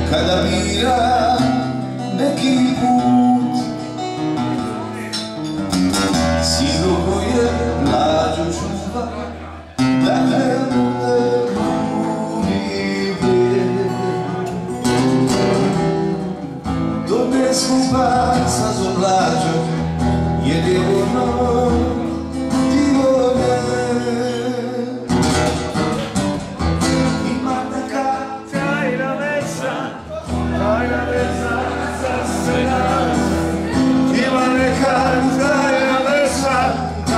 kada bira neki put. Sidro koje mlađu čuva, da ne bude kruni bijed. Dok ne skupa sa zoblađom, jer je ono divone. Ima neka tajna veza za sve nas. Ima neka tajna veza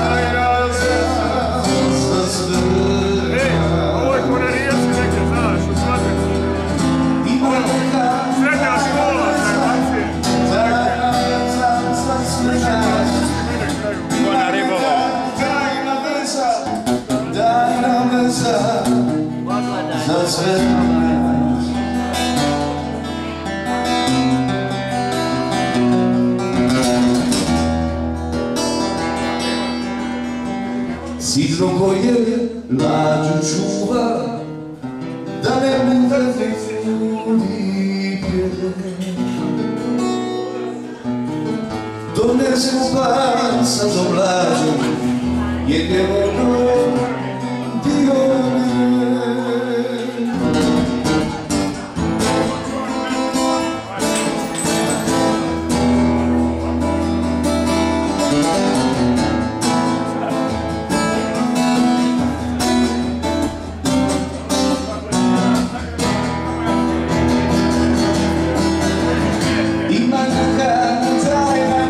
za sve nas. Ovo je ko na rijeci neke, znaš, u Svatrcu. Ima neka Srednja škola, akcije. tajna veza za sve nas. Ko na Ribolovu. Tajna veza za sve nas. Sidro koje mlađu čuva, da ne bude kruni bijed. Dok ne skupa sa zoblađom, jer je ono divone. Ima neka tajna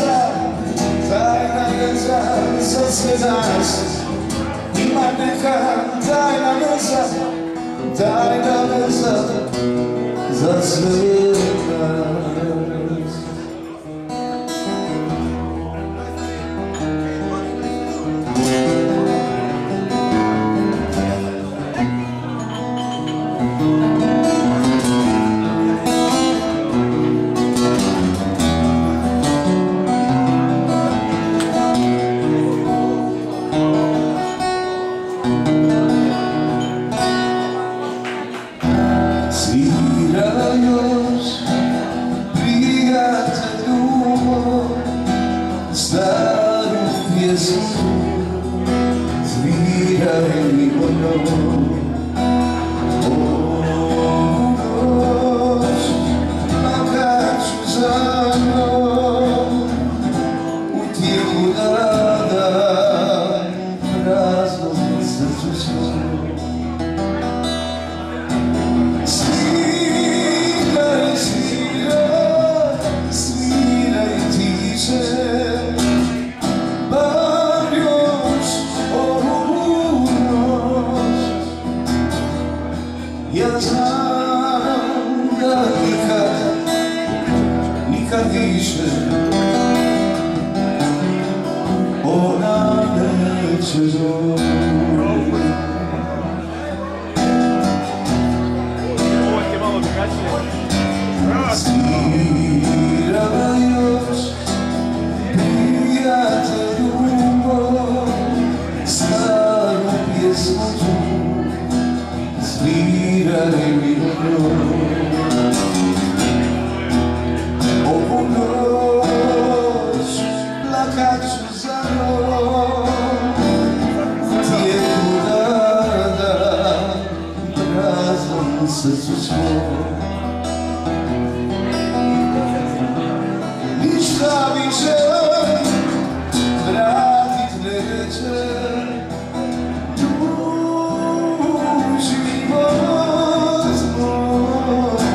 veza za sve nas. Ima neka tajna veza za sve nas. Svira još, prijatelju moj, staru pjesmu, sviraj mi o njoj. Ovu noć plakat ću za njom, u tijeku dana, praznom srcu svoj. Sviraj tiše, bar još ovu noć. Ja znam da nikad više ona neće doći. Svirala još, prijatelju moj, staru pjesmu tu, sviraj mi o njoj. Ovu noć plakat ću za njom, tijeku dana, praznom srcu svoj. Ništa više vratit neće tu život moj.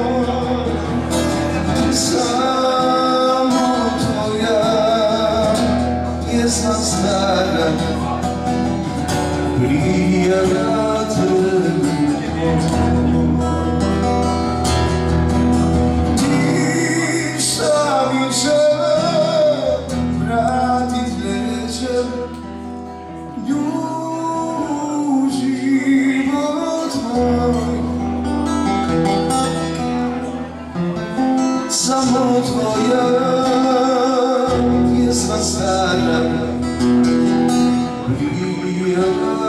Samo tvoja pjesma stara prijatelju moj. Ništa više vratit neće nju život moj. Samo tvoja pjesma stara prijatelju